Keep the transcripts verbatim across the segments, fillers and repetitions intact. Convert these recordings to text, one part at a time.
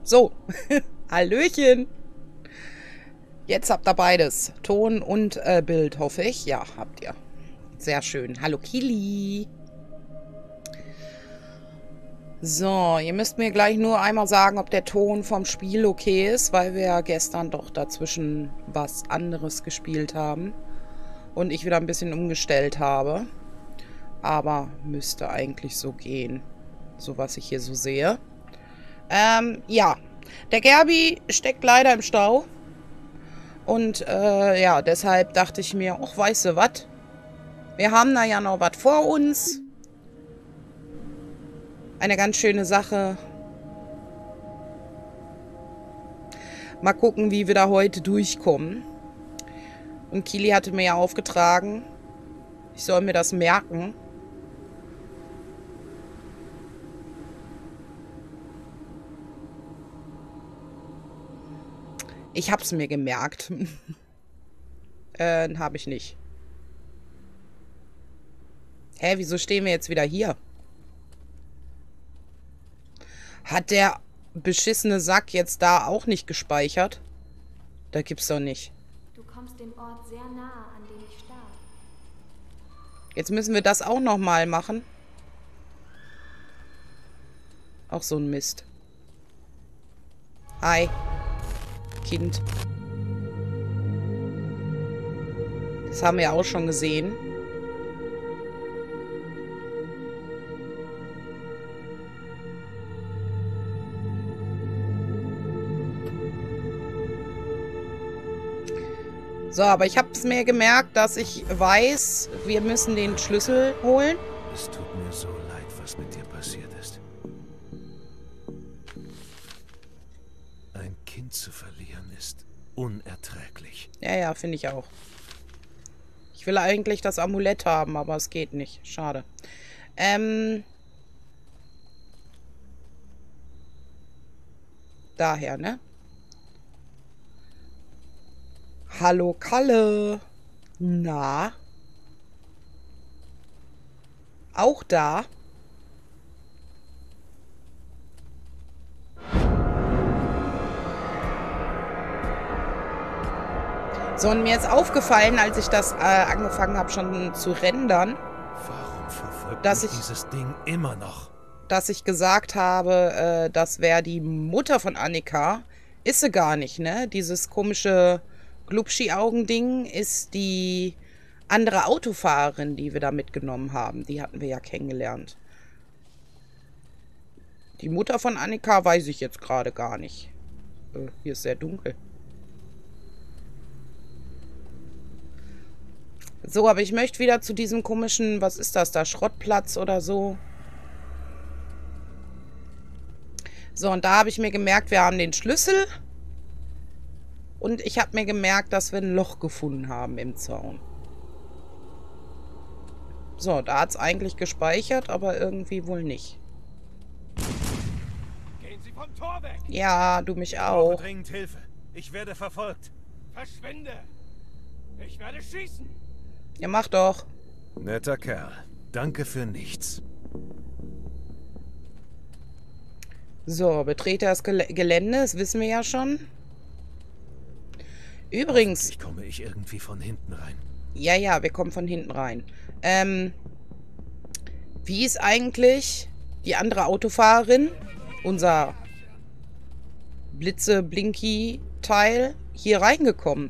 So, Hallöchen. Jetzt habt ihr beides. Ton und äh, Bild, hoffe ich. Ja, habt ihr. Sehr schön. Hallo Kili. So, ihr müsst mir gleich nur einmal sagen, ob der Ton vom Spiel okay ist, weil wir ja gestern doch dazwischen was anderes gespielt haben und ich wieder ein bisschen umgestellt habe. Aber müsste eigentlich so gehen, so was ich hier so sehe. Ähm, ja. Der Gerbi steckt leider im Stau. Und äh, ja, deshalb dachte ich mir, ach, weißt du was? Wir haben da ja noch was vor uns. Eine ganz schöne Sache. Mal gucken, wie wir da heute durchkommen. Und Kili hatte mir ja aufgetragen, ich soll mir das merken. Ich hab's mir gemerkt. äh, hab ich nicht. Hä, wieso stehen wir jetzt wieder hier? Hat der beschissene Sack jetzt da auch nicht gespeichert? Da gibt's doch nicht. Du kommst dem Ort sehr nahe, an dem ich starb. Jetzt müssen wir das auch nochmal machen. Auch so ein Mist. Hi. Kind. Das haben wir auch schon gesehen. So, aber ich habe es mir gemerkt, dass ich weiß, wir müssen den Schlüssel holen. Es tut mir so leid, was mit dir passiert ist. Ein Kind zu verlieren ist unerträglich. Ja, ja, finde ich auch. Ich will eigentlich das Amulett haben, aber es geht nicht. Schade. Ähm. Daher, ne? Hallo Kalle. Na? Auch da? So, und mir ist aufgefallen, als ich das äh, angefangen habe schon zu rendern, Warum verfolgt dass mich ich, dieses Ding immer noch? dass ich gesagt habe, äh, das wäre die Mutter von Annika. Ist sie gar nicht, ne? Dieses komische Glubschi-Augen-Ding ist die andere Autofahrerin, die wir da mitgenommen haben. Die hatten wir ja kennengelernt. Die Mutter von Annika weiß ich jetzt gerade gar nicht. Äh, hier ist sehr dunkel. So, aber ich möchte wieder zu diesem komischen, was ist das da, Schrottplatz oder so. So, und da habe ich mir gemerkt, wir haben den Schlüssel. Und ich habe mir gemerkt, dass wir ein Loch gefunden haben im Zaun. So, da hat es eigentlich gespeichert, aber irgendwie wohl nicht. Gehen Sie vom Tor weg! Ja, du mich Ich brauche auch. dringend Hilfe. Ich werde verfolgt. Verschwinde! Ich werde schießen! Ja, mach doch. Netter Kerl. Danke für nichts. So, betrete das Gel Gelände, das wissen wir ja schon. Übrigens... Ich komme ich irgendwie von hinten rein. Ja, ja, wir kommen von hinten rein. Ähm, wie ist eigentlich die andere Autofahrerin, unser Blitze-Blinky-Teil, hier reingekommen?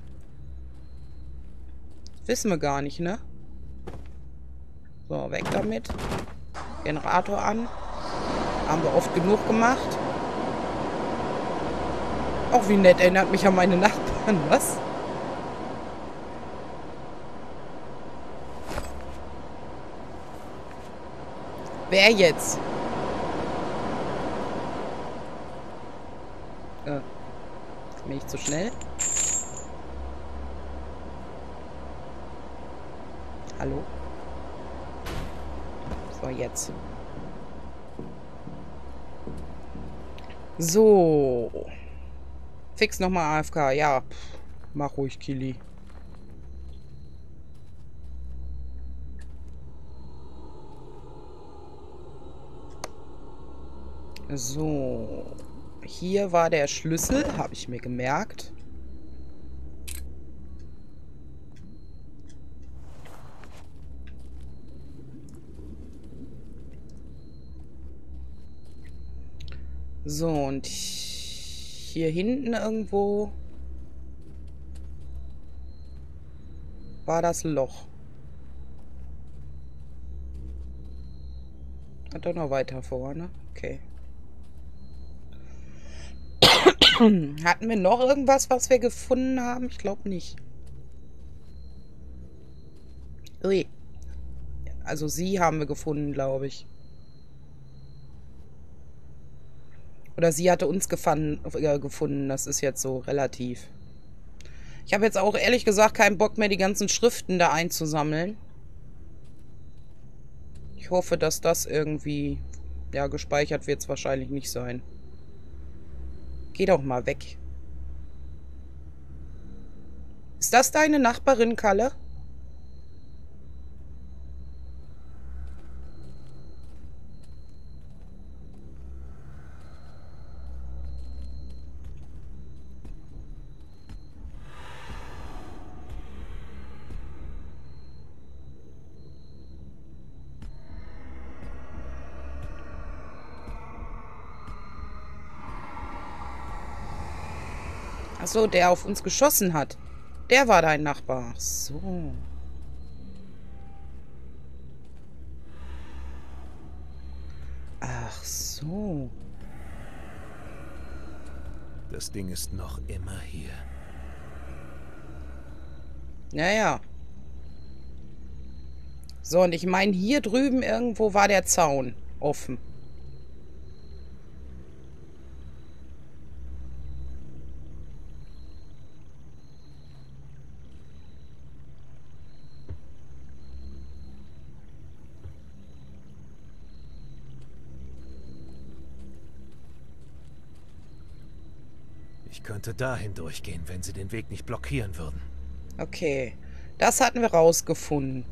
Wissen wir gar nicht, ne? So, weg damit. Generator an. Haben wir oft genug gemacht. Auch wie nett, erinnert mich an meine Nachbarn, was? Wer jetzt? Äh, bin ich zu schnell? Hallo? So, jetzt. So. Fix nochmal A F K. Ja, pff, mach ruhig, Kili. So. hier war der Schlüssel, habe ich mir gemerkt. So, und hier hinten irgendwo war das Loch. Hat doch noch weiter vorne. Okay. Hatten wir noch irgendwas, was wir gefunden haben? Ich glaube nicht. Ui. Also sie haben wir gefunden, glaube ich. Oder sie hatte uns gefunden, äh, gefunden. Das ist jetzt so relativ. Ich habe jetzt auch ehrlich gesagt keinen Bock mehr, die ganzen Schriften da einzusammeln. Ich hoffe, dass das irgendwie... Ja, gespeichert wird es wahrscheinlich nicht sein. Geh doch mal weg. Ist das deine Nachbarin, Kalle? Ach so, der auf uns geschossen hat. Der war dein Nachbar. Ach so. Ach so. Das Ding ist noch immer hier. Naja. So, und ich meine, hier drüben irgendwo war der Zaun offen. Ich könnte dahin durchgehen, wenn sie den Weg nicht blockieren würden. Okay. Das hatten wir rausgefunden.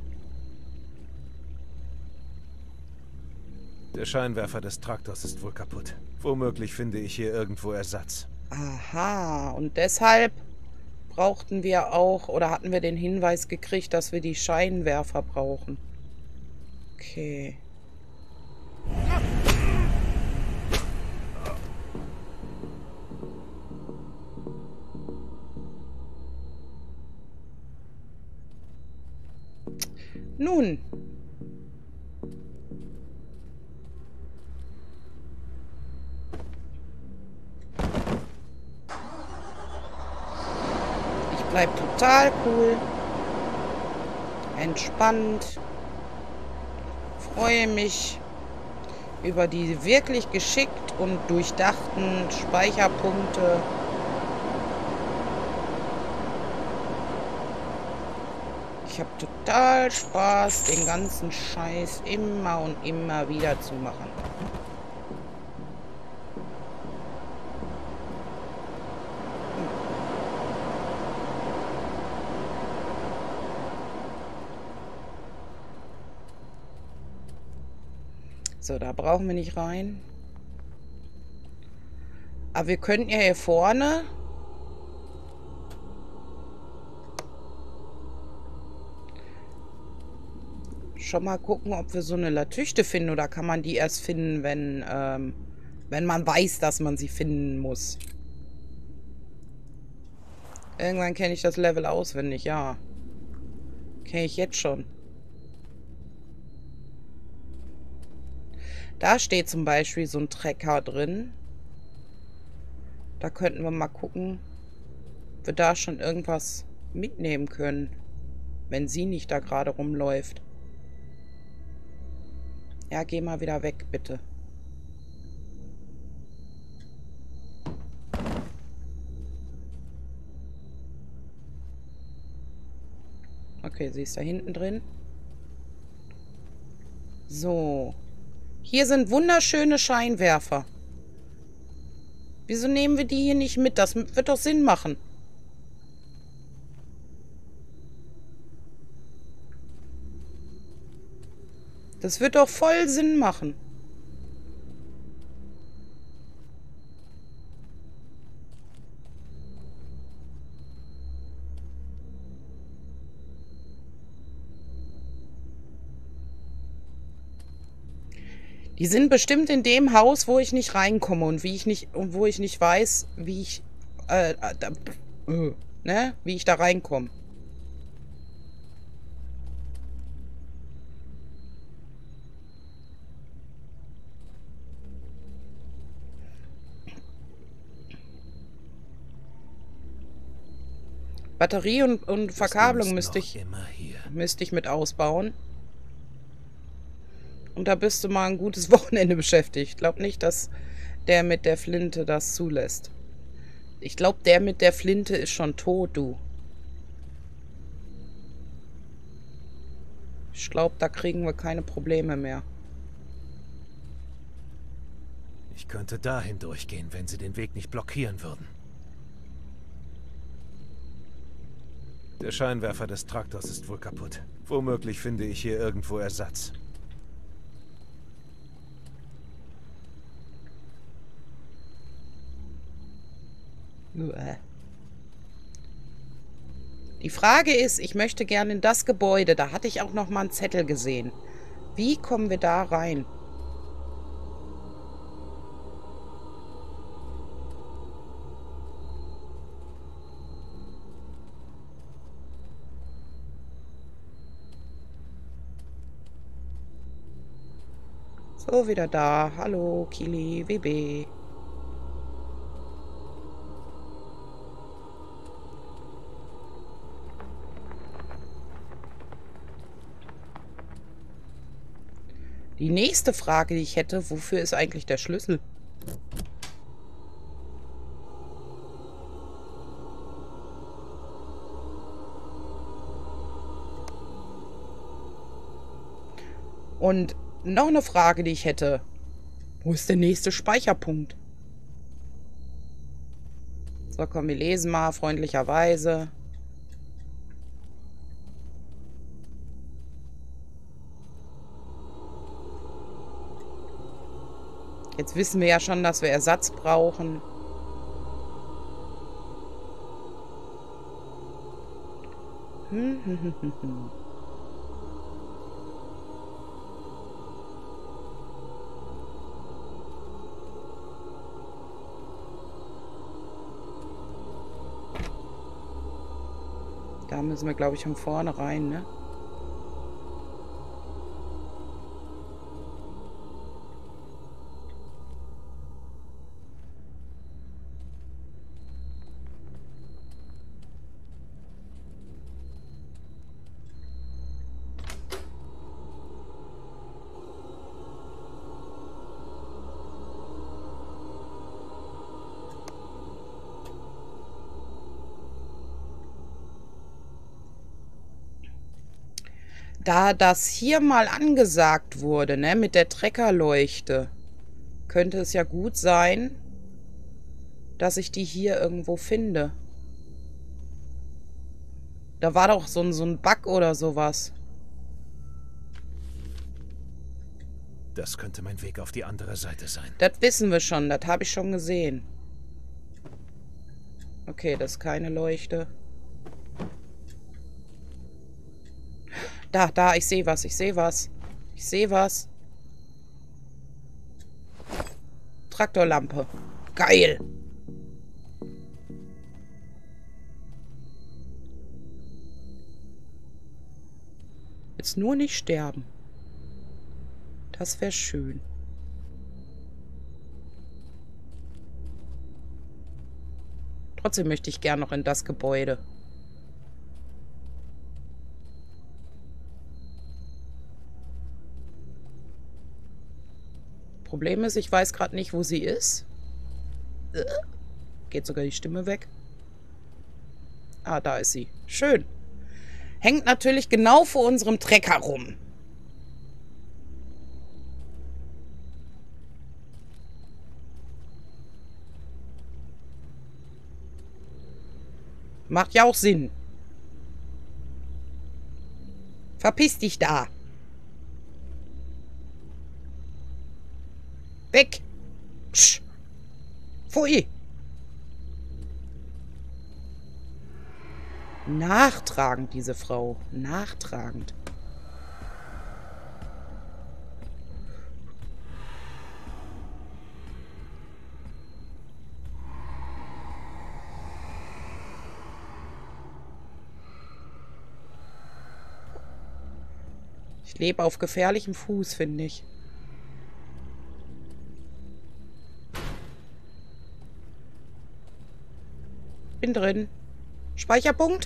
Der Scheinwerfer des Traktors ist wohl kaputt. Womöglich finde ich hier irgendwo Ersatz. Aha. Und deshalb brauchten wir auch, oder hatten wir den Hinweis gekriegt, dass wir die Scheinwerfer brauchen. Okay. Nun. Ich bleib total cool. Entspannt. Freue mich über die wirklich geschickt und durchdachten Speicherpunkte. Ich habe total Spaß, den ganzen Scheiß immer und immer wieder zu machen. So, da brauchen wir nicht rein. Aber wir könnten ja hier vorne... schon mal gucken, ob wir so eine Latüchte finden, oder kann man die erst finden, wenn, ähm, wenn man weiß, dass man sie finden muss. Irgendwann kenne ich das Level auswendig, ja. Kenne ich jetzt schon. Da steht zum Beispiel so ein Trecker drin. Da könnten wir mal gucken, ob wir da schon irgendwas mitnehmen können, wenn sie nicht da gerade rumläuft. Ja, geh mal wieder weg, bitte. Okay, sie ist da hinten drin. So. Hier sind wunderschöne Scheinwerfer. Wieso nehmen wir die hier nicht mit? Das wird doch Sinn machen. Das wird doch voll Sinn machen. Die sind bestimmt in dem Haus, wo ich nicht reinkomme und wie ich nicht und wo ich nicht weiß, wie ich äh, da, äh, ne, wie ich da reinkomme. Batterie und, und Verkabelung müsste ich, müsste ich mit ausbauen. Und da bist du mal ein gutes Wochenende beschäftigt. Ich glaube nicht, dass der mit der Flinte das zulässt. Ich glaube, der mit der Flinte ist schon tot, du. Ich glaube, da kriegen wir keine Probleme mehr. Ich könnte dahin durchgehen, wenn sie den Weg nicht blockieren würden. Der Scheinwerfer des Traktors ist wohl kaputt. Womöglich finde ich hier irgendwo Ersatz. Die Frage ist, ich möchte gerne in das Gebäude. Da hatte ich auch noch mal einen Zettel gesehen. Wie kommen wir da rein? So, wieder da. Hallo, Kili, W B. Die nächste Frage, die ich hätte, wofür ist eigentlich der Schlüssel? Und noch eine Frage, die ich hätte. Wo ist der nächste Speicherpunkt? So, komm, wir lesen mal freundlicherweise. Jetzt wissen wir ja schon, dass wir Ersatz brauchen. Hm, hm, hm, hm, hm. Da müssen wir, glaube ich, von vorne rein, ne? Da das hier mal angesagt wurde, ne, mit der Treckerleuchte, könnte es ja gut sein, dass ich die hier irgendwo finde. Da war doch so ein, so ein Bug oder sowas. Das könnte mein Weg auf die andere Seite sein. Das wissen wir schon, das habe ich schon gesehen. Okay, das ist keine Leuchte. Da, da, ich sehe was, ich sehe was. Ich sehe was. Traktorlampe. Geil. Jetzt nur nicht sterben. Das wäre schön. Trotzdem möchte ich gern noch in das Gebäude. Problem ist, ich weiß gerade nicht, wo sie ist. Äh, geht sogar die Stimme weg. Ah, da ist sie. Schön. Hängt natürlich genau vor unserem Trecker rum. Macht ja auch Sinn. Verpiss dich da. Weg! Psch. Pfui! Nachtragend, diese Frau. Nachtragend. Ich lebe auf gefährlichem Fuß, finde ich. Bin drin. Speicherpunkt?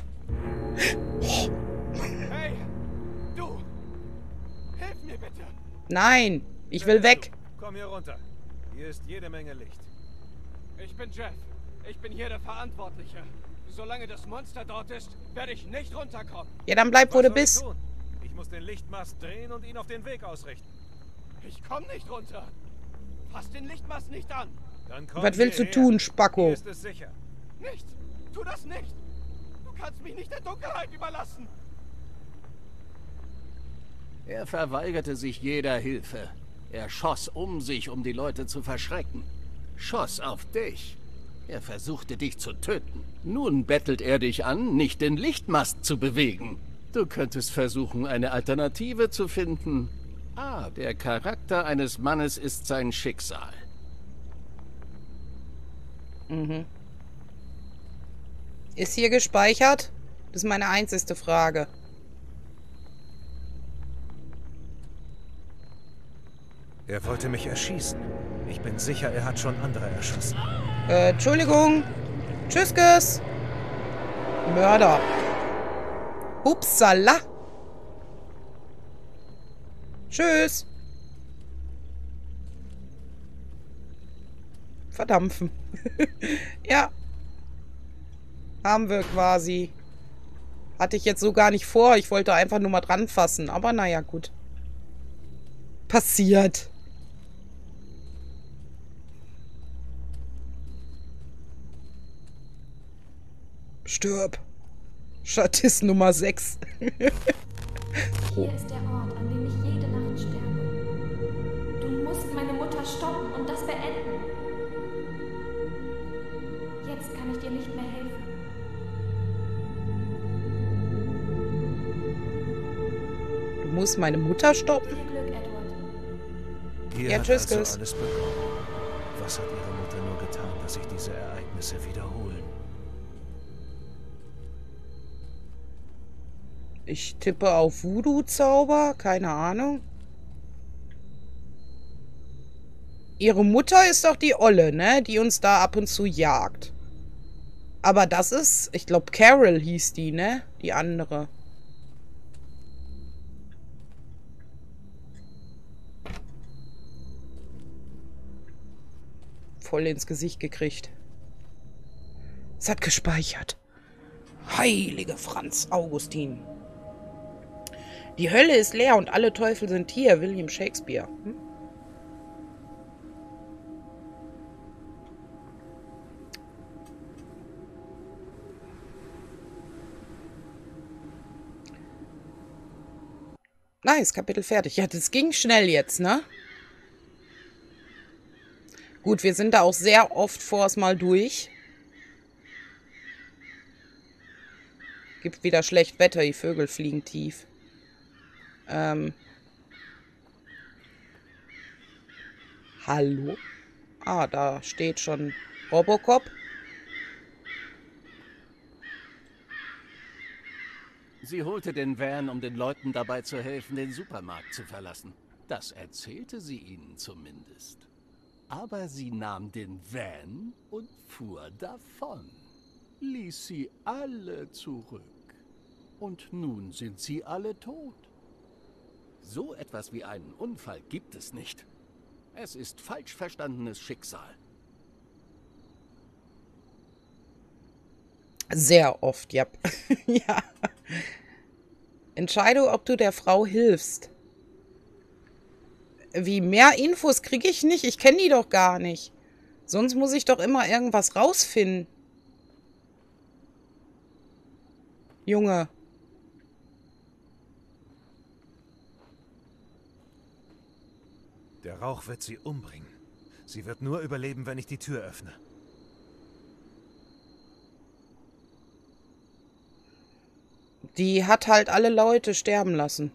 Hey, du! Hilf mir bitte! Nein, ich will weg. Komm hier runter. Hier ist jede Menge Licht. Ich bin Jeff. Ich bin hier der Verantwortliche. Solange das Monster dort ist, werde ich nicht runterkommen. Ja, dann bleib, wo Was du soll ich bist. tun? Ich muss den Lichtmast drehen und ihn auf den Weg ausrichten. Ich komme nicht runter. Fass den Lichtmast nicht an. Dann komm Was willst du hierher. tun, Spacko? Hier ist es sicher. Nicht! Tu das nicht! Du kannst mich nicht der Dunkelheit überlassen! Er verweigerte sich jeder Hilfe. Er schoss um sich, um die Leute zu verschrecken. Schoss auf dich. Er versuchte dich zu töten. Nun bettelt er dich an, nicht den Lichtmast zu bewegen. Du könntest versuchen, eine Alternative zu finden. Ah, der Charakter eines Mannes ist sein Schicksal. Mhm. Ist hier gespeichert? Das ist meine einzigste Frage. Er wollte mich erschießen. Ich bin sicher, er hat schon andere erschossen. Äh, Entschuldigung. Tschüss, Güss. Mörder. Upsala. Tschüss. Verdampfen. Ja. Haben wir quasi. Hatte ich jetzt so gar nicht vor. Ich wollte einfach nur mal dran fassen. Aber naja, gut. Passiert. Stirb. Statist Nummer sechs. Hier ist der Ort, an dem ich jede Nacht sterbe. Du musst meine Mutter stoppen und das beenden. Jetzt kann ich dir nicht mehr helfen. Du musst meine Mutter stoppen? Viel Glück, Edward. Hier Ja, hat tschüss, also Chris. alles begonnen. Was hat Ihre Mutter nur getan, dass sich diese Ereignisse wiederholen? Ich tippe auf Voodoo-Zauber. Keine Ahnung. Ihre Mutter ist doch die Olle, ne? Die uns da ab und zu jagt. Aber das ist... Ich glaube, Carol hieß die, ne? Die andere. Voll ins Gesicht gekriegt. Es hat gespeichert. Heilige Franz Augustin. Die Hölle ist leer und alle Teufel sind hier. William Shakespeare. Hm? Nice, Kapitel fertig. Ja, das ging schnell jetzt, ne? Gut, wir sind da auch sehr oft vor's Mal durch. Gibt wieder schlecht Wetter, die Vögel fliegen tief. Ähm. Hallo? Ah, da steht schon Robocop. Sie holte den Van, um den Leuten dabei zu helfen, den Supermarkt zu verlassen. Das erzählte sie ihnen zumindest. Aber sie nahm den Van und fuhr davon. Ließ sie alle zurück. Und nun sind sie alle tot. So etwas wie einen Unfall gibt es nicht. Es ist falsch verstandenes Schicksal. Sehr oft, ja. Ja. Entscheide, ob du der Frau hilfst. Wie, mehr Infos kriege ich nicht? Ich kenne die doch gar nicht. Sonst muss ich doch immer irgendwas rausfinden. Junge. Der Rauch wird sie umbringen. Sie wird nur überleben, wenn ich die Tür öffne. Die hat halt alle Leute sterben lassen.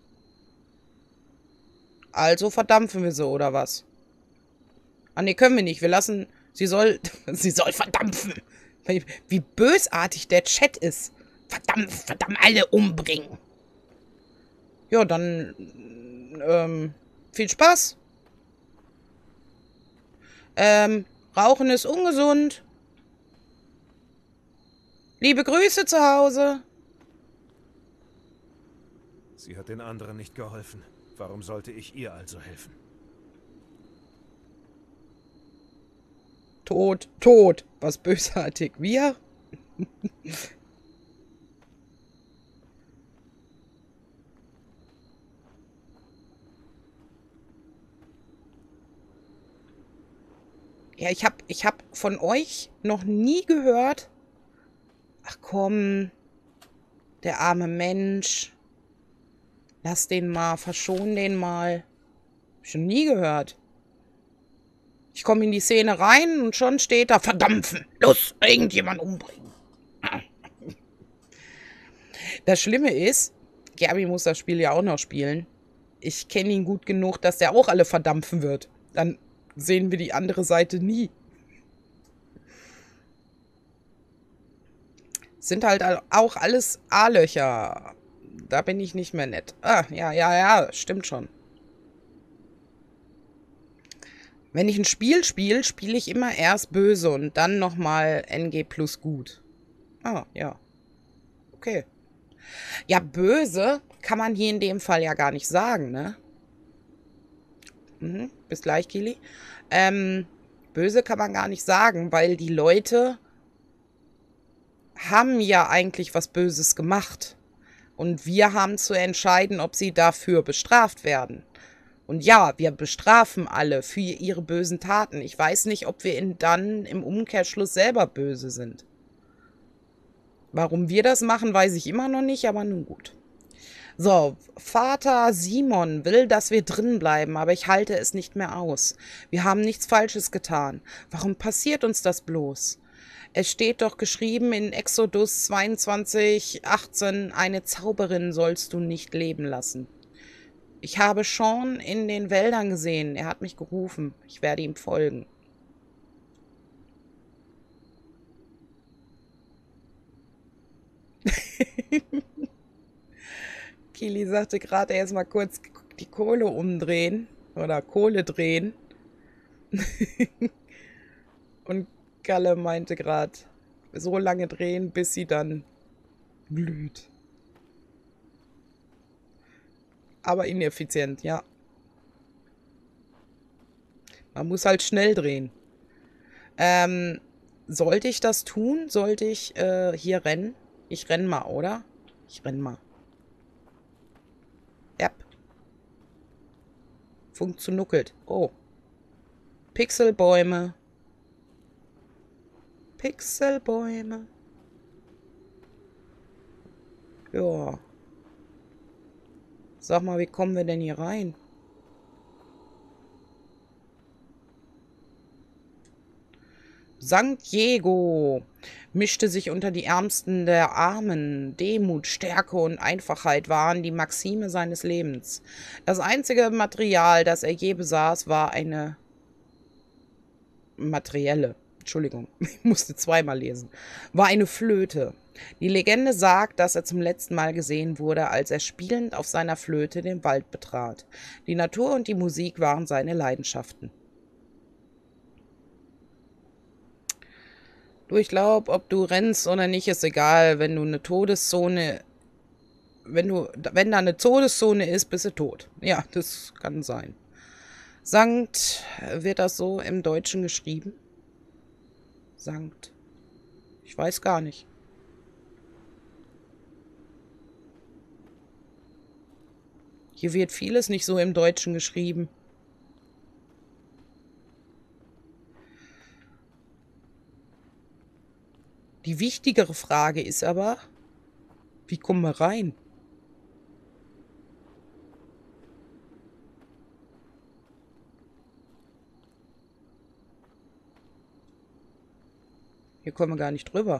Also verdampfen wir sie, oder was? Ah, ne, können wir nicht. Wir lassen... Sie soll... Sie soll verdampfen. Wie bösartig der Chat ist. Verdammt, verdammt, alle umbringen. Ja, dann ähm, viel Spaß. Ähm, Rauchen ist ungesund. Liebe Grüße zu Hause. Sie hat den anderen nicht geholfen. Warum sollte ich ihr also helfen? Tod, tot. Was bösartig. Wir? Ja, ich hab, ich hab von euch noch nie gehört. Ach komm, der arme Mensch. Lass den mal, verschon den mal. Hab ich schon nie gehört. Ich komme in die Szene rein und schon steht da, verdampfen. Los, irgendjemand umbringen. Das Schlimme ist, Gerbi muss das Spiel ja auch noch spielen. Ich kenne ihn gut genug, dass der auch alle verdampfen wird. Dann sehen wir die andere Seite nie. Sind halt auch alles A-Löcher. Da bin ich nicht mehr nett. Ah, ja, ja, ja, stimmt schon. Wenn ich ein Spiel spiele, spiele ich immer erst böse und dann nochmal N G plus gut. Ah, ja. Okay. Ja, böse kann man hier in dem Fall ja gar nicht sagen, ne? Mhm, bis gleich, Kili. Ähm, böse kann man gar nicht sagen, weil die Leute haben ja eigentlich was Böses gemacht. Und wir haben zu entscheiden, ob sie dafür bestraft werden. Und ja, wir bestrafen alle für ihre bösen Taten. Ich weiß nicht, ob wir in, dann im Umkehrschluss selber böse sind. Warum wir das machen, weiß ich immer noch nicht, aber nun gut. So, Vater Simon will, dass wir drin bleiben, aber ich halte es nicht mehr aus. Wir haben nichts Falsches getan. Warum passiert uns das bloß? Es steht doch geschrieben in Exodus zweiundzwanzig, achtzehn, eine Zauberin sollst du nicht leben lassen. Ich habe Sean in den Wäldern gesehen. Er hat mich gerufen. Ich werde ihm folgen. Kili sagte gerade erst mal kurz die Kohle umdrehen. Oder Kohle drehen. Und Galle meinte gerade, so lange drehen, bis sie dann glüht. Aber ineffizient, ja. Man muss halt schnell drehen. Ähm, sollte ich das tun? Sollte ich äh, hier rennen? Ich renn mal, oder? Ich renn mal. Ja. Funktioniert. Oh. Pixelbäume. Pixelbäume. Ja. Sag mal, wie kommen wir denn hier rein? Sankt Diego mischte sich unter die Ärmsten der Armen. Demut, Stärke und Einfachheit waren die Maxime seines Lebens. Das einzige Material, das er je besaß, war eine materielle, Entschuldigung, ich musste zweimal lesen, war eine Flöte. Die Legende sagt, dass er zum letzten Mal gesehen wurde, als er spielend auf seiner Flöte den Wald betrat. Die Natur und die Musik waren seine Leidenschaften. Du, ich glaube, ob du rennst oder nicht, ist egal. Wenn du eine Todeszone, wenn du, wenn da eine Todeszone ist, bist du tot. Ja, das kann sein. Sankt, wird das so im Deutschen geschrieben? Sankt. Ich weiß gar nicht. Hier wird vieles nicht so im Deutschen geschrieben. Die wichtigere Frage ist aber, wie kommen wir rein? Hier kommen wir gar nicht drüber.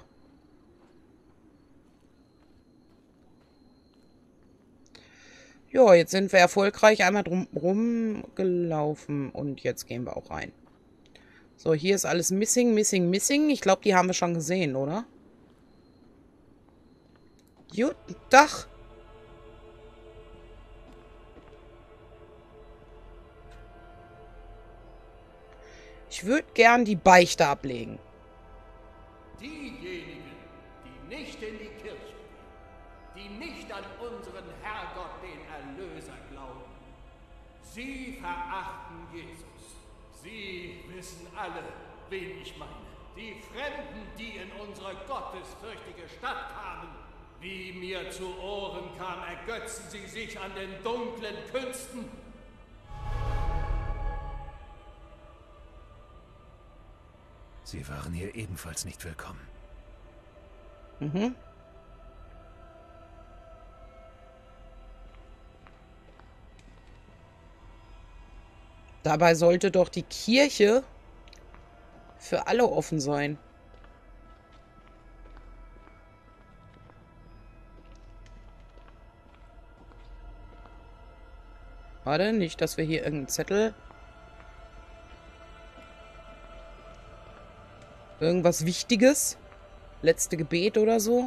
Ja, jetzt sind wir erfolgreich einmal drum rumgelaufen und jetzt gehen wir auch rein. So, hier ist alles missing, missing, missing. Ich glaube, die haben wir schon gesehen, oder? Guten Tag. Ich würde gern die Beichte ablegen. Diejenigen, die nicht in die Kirche gehen, die nicht an unseren Herrgott, den Erlöser, glauben, sie verachten Jesus. Sie wissen alle, wen ich meine. Die Fremden, die in unsere gottesfürchtige Stadt kamen. Wie mir zu Ohren kam, ergötzen sie sich an den dunklen Künsten. Sie waren hier ebenfalls nicht willkommen. Mhm. Dabei sollte doch die Kirche für alle offen sein. Warte, nicht, dass wir hier irgendeinen Zettel... Irgendwas Wichtiges? Letzte Gebet oder so?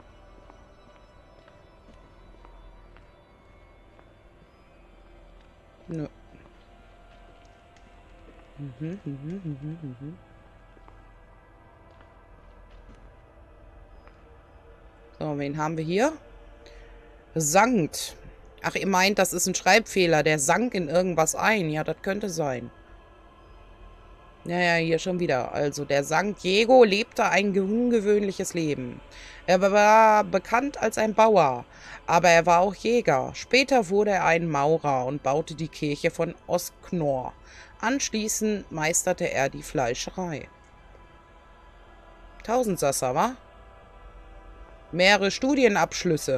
Nö. Mhm, mhm, mhm, mhm. So, wen haben wir hier? Sankt. Ach, ihr meint, das ist ein Schreibfehler. Der sank in irgendwas ein. Ja, das könnte sein. Ja, ja, hier schon wieder. Also, der Sankt Diego lebte ein ungewöhnliches Leben. Er war bekannt als ein Bauer, aber er war auch Jäger. Später wurde er ein Maurer und baute die Kirche von Ostknor. Anschließend meisterte er die Fleischerei. Tausendsasser, wa? Mehrere Studienabschlüsse.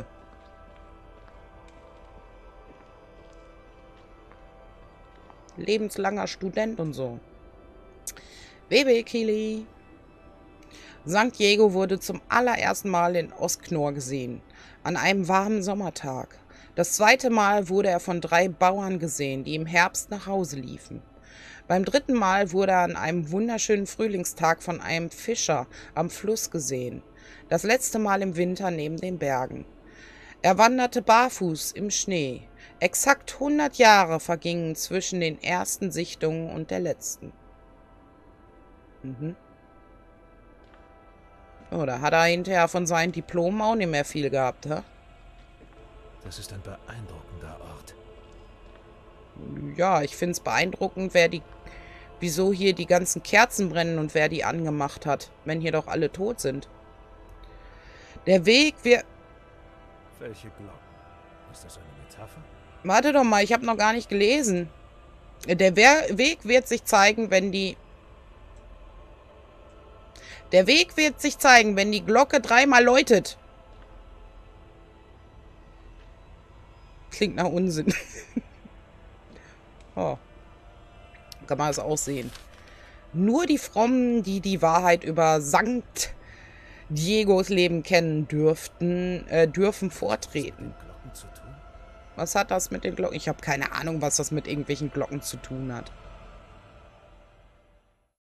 Lebenslanger Student und so. Baby Kili. Sankt Diego wurde zum allerersten Mal in Ostknor gesehen, an einem warmen Sommertag. Das zweite Mal wurde er von drei Bauern gesehen, die im Herbst nach Hause liefen. Beim dritten Mal wurde er an einem wunderschönen Frühlingstag von einem Fischer am Fluss gesehen. Das letzte Mal im Winter neben den Bergen. Er wanderte barfuß im Schnee. Exakt hundert Jahre vergingen zwischen den ersten Sichtungen und der letzten. Mhm. Oh, da hat er hinterher von seinen Diplomen auch nicht mehr viel gehabt, hä? Das ist ein beeindruckender Ort. Ja, ich finde es beeindruckend, wer die... Wieso hier die ganzen Kerzen brennen und wer die angemacht hat, wenn hier doch alle tot sind. Der Weg, wir... Welche Glocken? Ist das eine Metapher? Warte doch mal, ich habe noch gar nicht gelesen. Der We- Weg wird sich zeigen, wenn die... Der Weg wird sich zeigen, wenn die Glocke dreimal läutet. Klingt nach Unsinn. Oh. Kann man das auch sehen. Nur die Frommen, die die Wahrheit über Sankt Diegos Leben kennen dürften, äh, dürfen vortreten. Glocken zu tun? Was hat das mit den Glocken? Ich habe keine Ahnung, was das mit irgendwelchen Glocken zu tun hat.